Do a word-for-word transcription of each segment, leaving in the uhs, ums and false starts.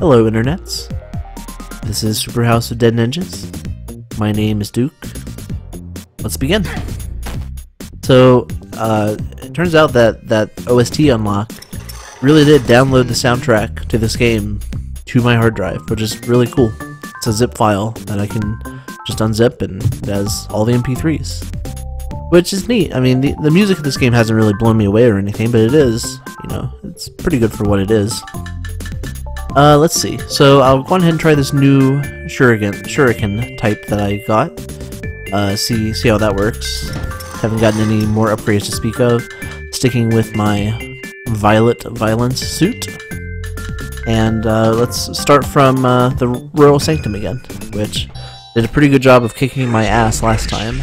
Hello internets, this is Super House of Dead Ninjas. My name is Duke. Let's begin. So, uh, it turns out that that O S T unlock really did download the soundtrack to this game to my hard drive, which is really cool. It's a zip file that I can just unzip and it has all the M P threes. Which is neat. I mean, the, the music of this game hasn't really blown me away or anything, but it is, you know, it's pretty good for what it is. Uh, let's see. So I'll go ahead and try this new shuriken, shuriken type that I got. Uh, see, see how that works. Haven't gotten any more upgrades to speak of. Sticking with my Violet Violence suit. And uh, let's start from uh, the Royal Sanctum again, which did a pretty good job of kicking my ass last time.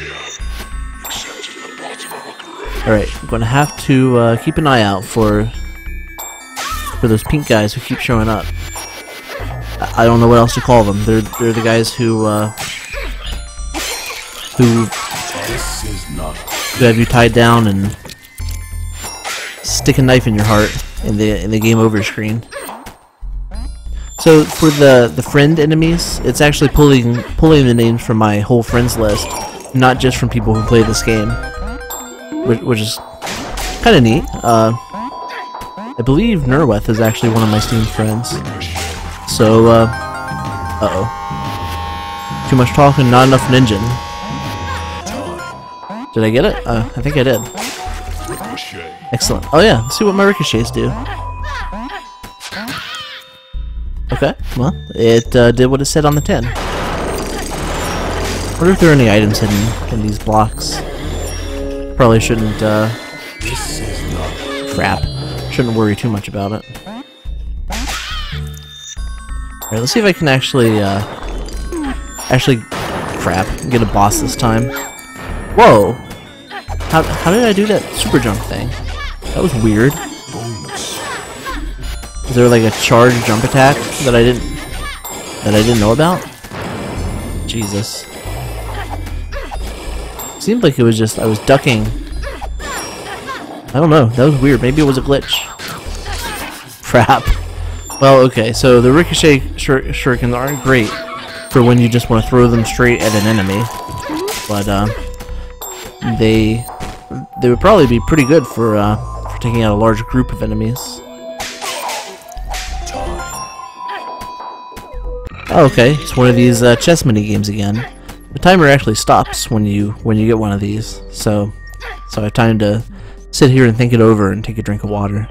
Alright, I'm going to have to uh, keep an eye out for for those pink guys who keep showing up. I, I don't know what else to call them. They're they're the guys who uh, who who have you tied down and stick a knife in your heart in the in the game over screen. So for the the friend enemies, it's actually pulling pulling the names from my whole friends list, not just from people who play this game. Which, which is kind of neat. Uh, I believe Nerweth is actually one of my Steam friends. So, uh, uh-oh. Too much talking, not enough ninja. Did I get it? Uh, I think I did. Excellent. Oh yeah, let's see what my ricochets do. Okay, well, it uh, did what it said on the tin. I wonder if there are any items hidden in these blocks. Probably shouldn't, uh, crap. Shouldn't worry too much about it. Alright, let's see if I can actually, uh, actually, crap, get a boss this time. Whoa! How, how did I do that super jump thing? That was weird. Is there like a charged jump attack that I didn't, that I didn't know about? Jesus. Seemed like it was just, I was ducking. I don't know, that was weird. Maybe it was a glitch. Crap. Well, okay, so the ricochet shur shurikens aren't great for when you just want to throw them straight at an enemy. But, uh, they, they would probably be pretty good for, uh, for taking out a large group of enemies. Oh, okay, it's one of these uh, chess mini games again. The timer actually stops when you when you get one of these, so so I have time to sit here and think it over and take a drink of water.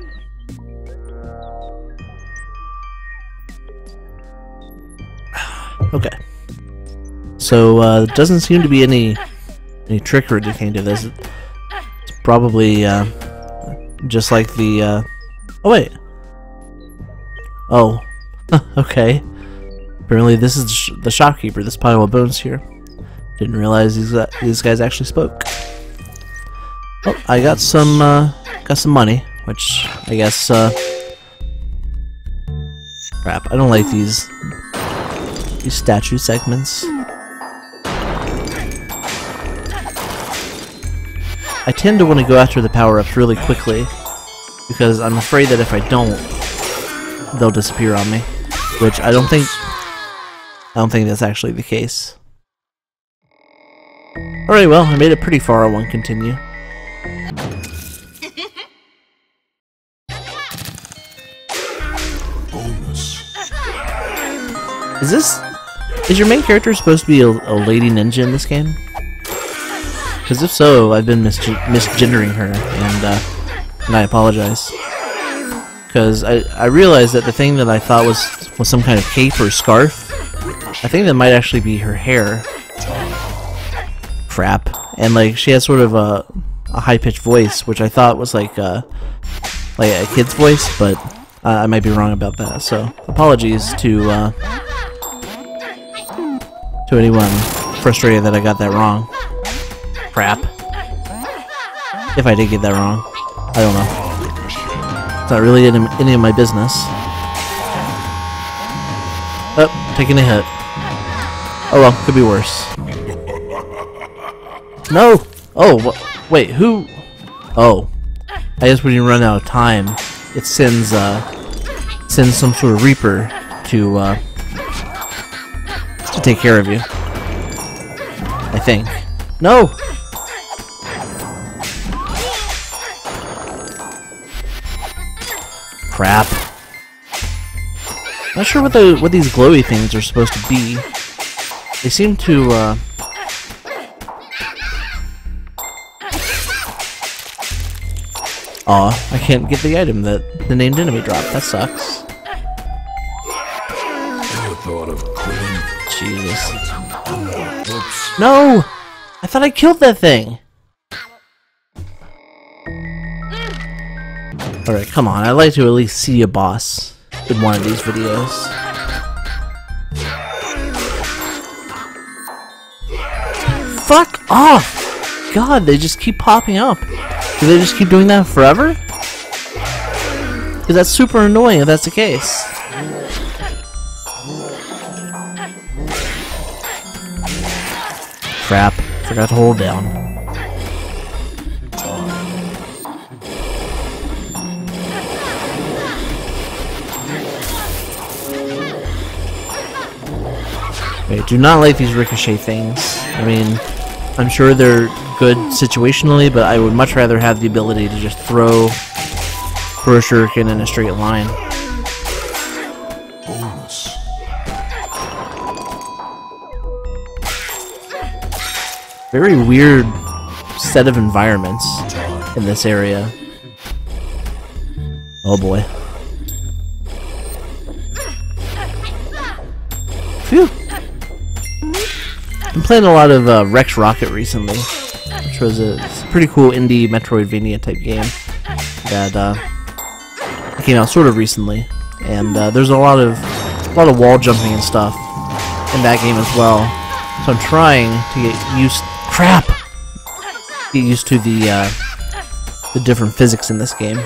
Okay, so uh, there doesn't seem to be any any trick or anything to this. It's probably uh, just like the. Uh... Oh wait. Oh, okay. Apparently, this is the, sh the shopkeeper. This pile of bones here. Didn't realize these uh, these guys actually spoke. Oh, I got some uh, got some money, which I guess. Uh, crap! I don't like these these statue segments. I tend to want to go after the power-ups really quickly because I'm afraid that if I don't, they'll disappear on me. Which I don't think. I don't think that's actually the case. Alright, well, I made it pretty far. I won't continue. Is this... Is your main character supposed to be a, a lady ninja in this game? Because if so, I've been mis misgendering her, and, uh, and I apologize. Because I, I realized that the thing that I thought was, was some kind of cape or scarf, I think that might actually be her hair. Crap. And like she has sort of a, a high-pitched voice, which I thought was like a, like a kid's voice, but uh, I might be wrong about that. So apologies to uh, to anyone frustrated that I got that wrong. Crap. If I did get that wrong, I don't know. It's not really any, any of my business. Oh, taking a hit. Oh well, could be worse. No! Oh, wh wait, who? Oh. I guess when you run out of time, it sends, uh, sends some sort of Reaper to uh, to take care of you. I think. No! Crap. Not sure what the what these glowy things are supposed to be. They seem to uh Aw, I can't get the item that the named enemy dropped. That sucks. Jesus. No! I thought I killed that thing! Alright, come on. I'd like to at least see a boss in one of these videos. Fuck off! God, they just keep popping up. Do they just keep doing that forever? Because that's super annoying if that's the case. Crap. Forgot to hold down. Okay, do not like these ricochet things. I mean, I'm sure they're good situationally, but I would much rather have the ability to just throw throw a shuriken in a straight line. Bonus. Very weird set of environments in this area. Oh boy. Phew. Been playing a lot of uh, Rex Rocket recently, which was a, a pretty cool indie Metroidvania type game that uh, came out sort of recently, and uh, there's a lot of a lot of wall jumping and stuff in that game as well. So I'm trying to get used. Crap. Get used to the uh, the different physics in this game.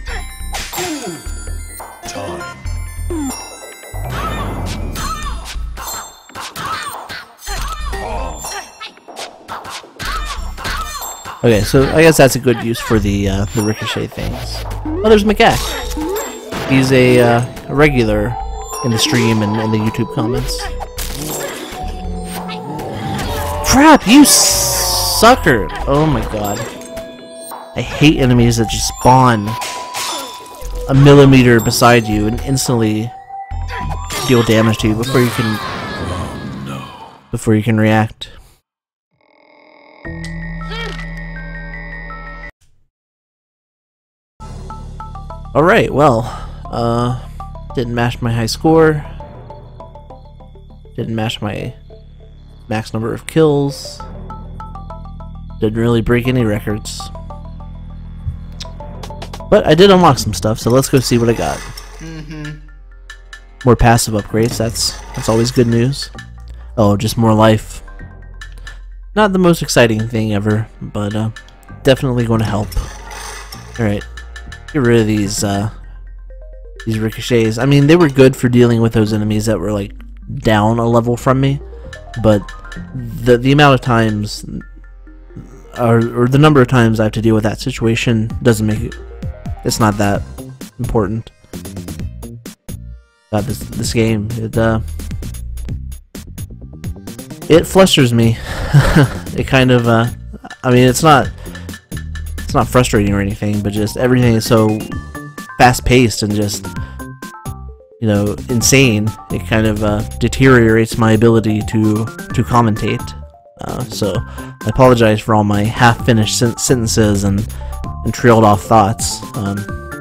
Okay, so I guess that's a good use for the uh, the ricochet things. Oh, there's Macaque. He's a, uh, a regular in the stream and in the YouTube comments. Crap, you sucker! Oh my god. I hate enemies that just spawn a millimeter beside you and instantly deal damage to you before you can before you can react. Alright, well, uh, didn't match my high score, didn't match my max number of kills, didn't really break any records, but I did unlock some stuff, so let's go see what I got. Mm-hmm. More passive upgrades, that's, that's always good news. Oh, just more life. Not the most exciting thing ever, but uh, definitely going to help. Alright. Get rid of these uh, these ricochets. I mean, they were good for dealing with those enemies that were like down a level from me, but the the amount of times, or, or the number of times I have to deal with that situation doesn't make it. It's not that important. God, this this game it uh it flusters me. It kind of uh, I mean, it's not. It's not frustrating or anything, but just everything is so fast-paced and just, you know, insane. It kind of uh, deteriorates my ability to to commentate. Uh, so I apologize for all my half-finished sen sentences and and trailed off thoughts. Um,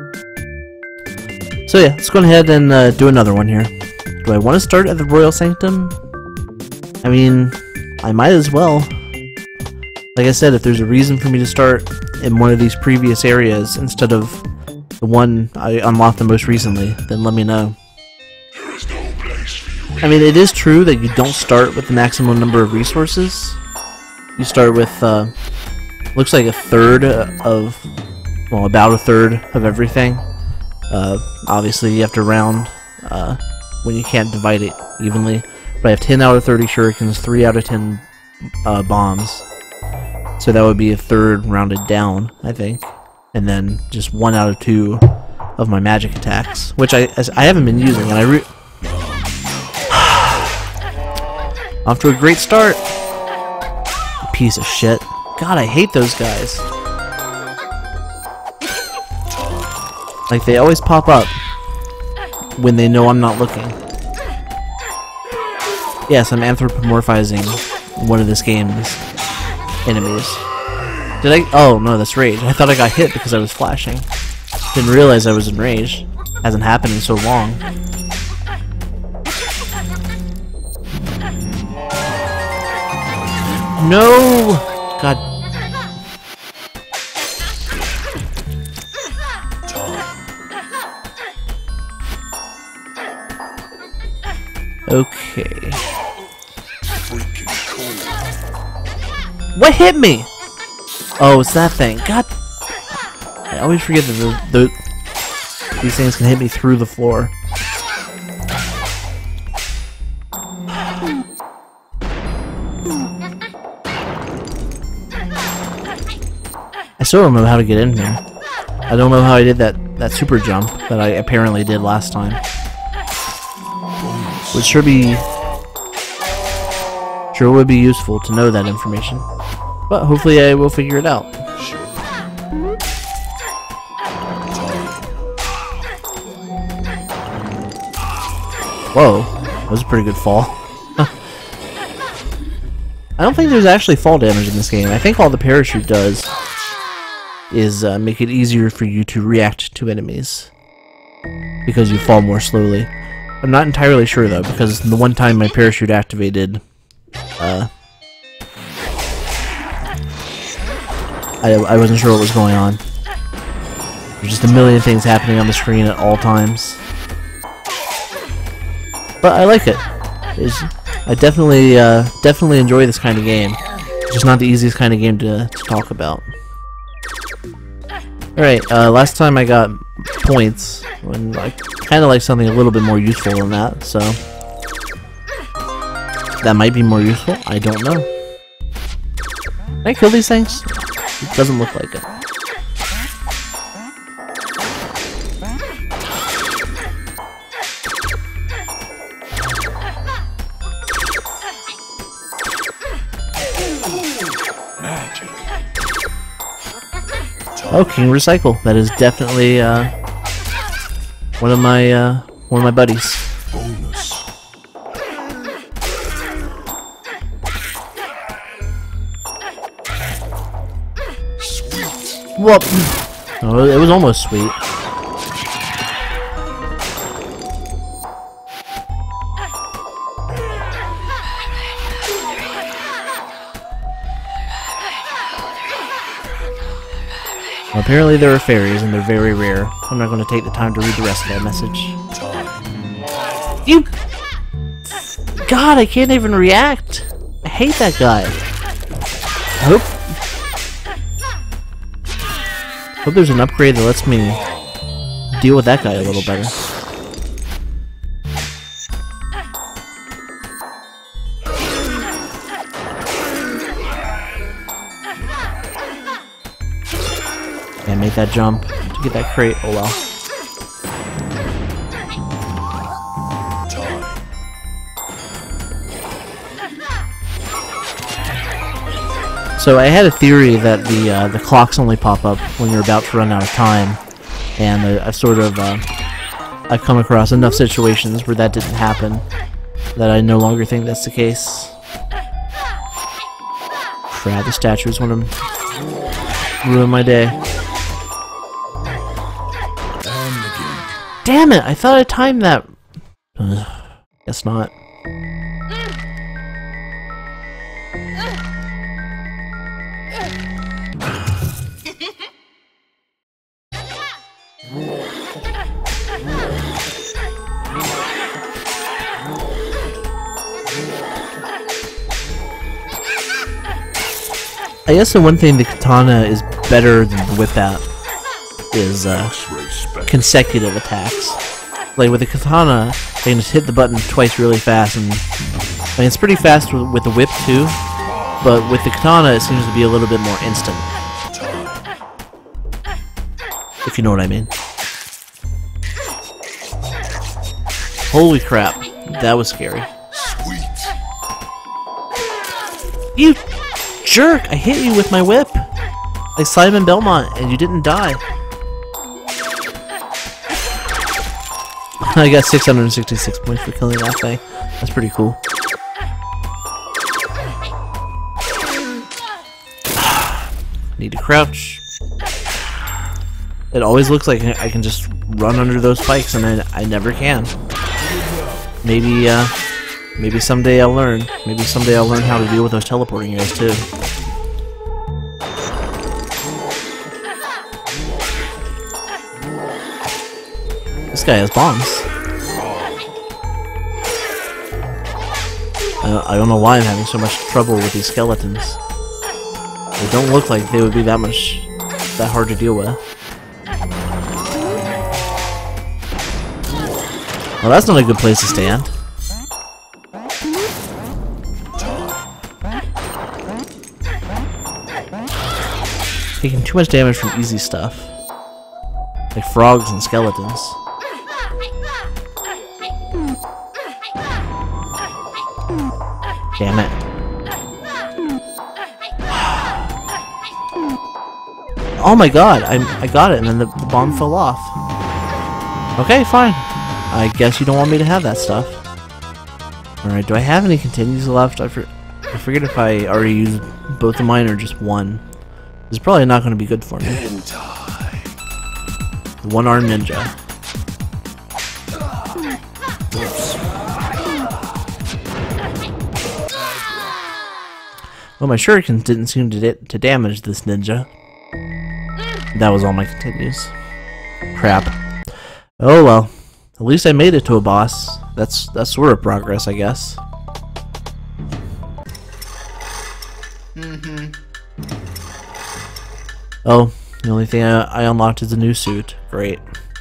so yeah, let's go ahead and uh, do another one here. Do I want to start at the Royal Sanctum? I mean, I might as well. Like I said, if there's a reason for me to start in one of these previous areas instead of the one I unlocked the most recently, then let me know. There is no place for you. I mean, it is true that you don't start with the maximum number of resources. You start with, uh, looks like a third of, well, about a third of everything. Uh, obviously, you have to round uh, when you can't divide it evenly. But I have ten out of thirty shurikens, three out of ten uh, bombs. So that would be a third rounded down, I think. And then just one out of two of my magic attacks, which I I haven't been using, and I re Off to a great start. Piece of shit. God, I hate those guys. Like, they always pop up when they know I'm not looking. Yes, I'm anthropomorphizing one of this game's enemies. Did I? Oh, no, that's rage. I thought I got hit because I was flashing. Didn't realize I was enraged. Hasn't happened in so long. No! God. Okay. What hit me? Oh, it's that thing. God. I always forget that the, the, these things can hit me through the floor. I still don't know how to get in here. I don't know how I did that, that super jump that I apparently did last time. Would sure be... Sure would be useful to know that information. But hopefully I will figure it out. Whoa, that was a pretty good fall. I don't think there's actually fall damage in this game. I think all the parachute does is uh, make it easier for you to react to enemies because you fall more slowly. I'm not entirely sure though, because the one time my parachute activated, uh, I, I wasn't sure what was going on. There's just a million things happening on the screen at all times. But I like it. It's, I definitely, uh, definitely enjoy this kind of game. It's just not the easiest kind of game to, to talk about. Alright, uh, last time I got points, when I kind of like something a little bit more useful than that, so... That might be more useful, I don't know. Can I kill these things? It doesn't look like it. Oh, King Recycle. That is definitely uh, one of my uh, one of my buddies. Bonus. Sweet. Whoop! Oh, it was almost sweet. Well, apparently there are fairies, and they're very rare. I'm not going to take the time to read the rest of that message. You... God, I can't even react! I hate that guy. I hope... hope there's an upgrade that lets me deal with that guy a little better. I made that jump to get that crate. Oh well. So I had a theory that the uh, the clocks only pop up when you're about to run out of time, and uh, I've sort of uh, I've come across enough situations where that didn't happen that I no longer think that's the case. Crap, the statues want to ruin my day. Damn it! I thought I timed that. Ugh, guess not. I guess the one thing the katana is better than with that is uh, consecutive attacks. Like with the katana, I can just hit the button twice really fast, and I mean it's pretty fast with, with the whip too. But with the katana, it seems to be a little bit more instant. If you know what I mean. Holy crap, that was scary. Sweet. You jerk! I hit you with my whip! Like Simon Belmont, and you didn't die. I got six hundred sixty-six points for killing that thing. That's pretty cool. Need to crouch. It always looks like I can just run under those spikes, and I, I never can. Maybe, uh, maybe someday I'll learn. Maybe someday I'll learn how to deal with those teleporting guys too. This guy has bombs. Uh, I don't know why I'm having so much trouble with these skeletons. They don't look like they would be that much, that hard to deal with. Well, that's not a good place to stand. Taking too much damage from easy stuff. Like frogs and skeletons. Damn it. Oh my god, I, I got it and then the, the bomb fell off. Okay, fine. I guess you don't want me to have that stuff. Alright, do I have any continues left? I, for, I forget if I already used both of mine or just one. It's probably not going to be good for me. The one-armed ninja. Well, my shuriken didn't seem to, da to damage this ninja. That was all my continues. Crap. Oh well. At least I made it to a boss. That's that's sort of progress, I guess. Mm-hmm. Oh, the only thing I, I unlocked is a new suit. Great.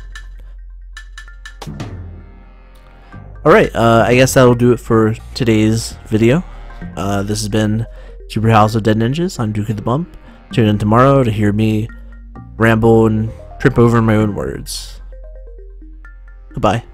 Alright, uh, I guess that'll do it for today's video. Uh, this has been Super House of Dead Ninjas. I'm Duke of the Bump. Tune in tomorrow to hear me ramble and trip over my own words. Goodbye.